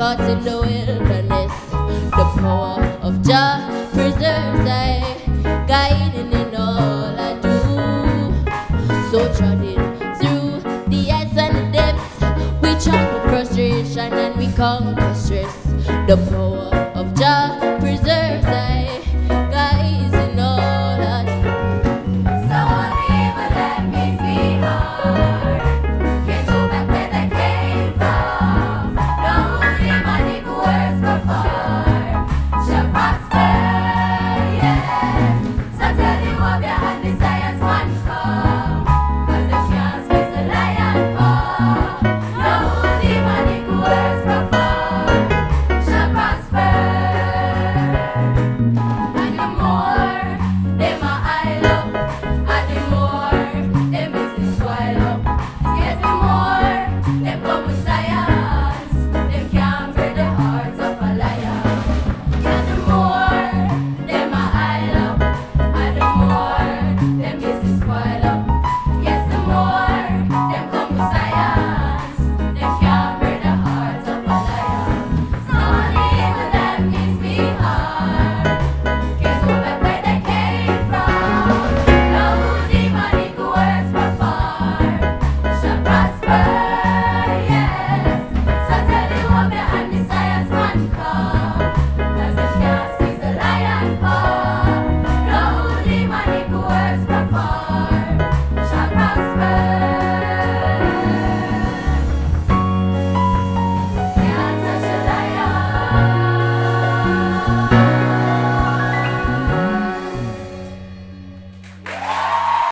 caught in the wilderness. The power of Jah preserves I, guiding in all I do. So trotting through the heights and the depths, we chant with frustration and we conquer stress. The power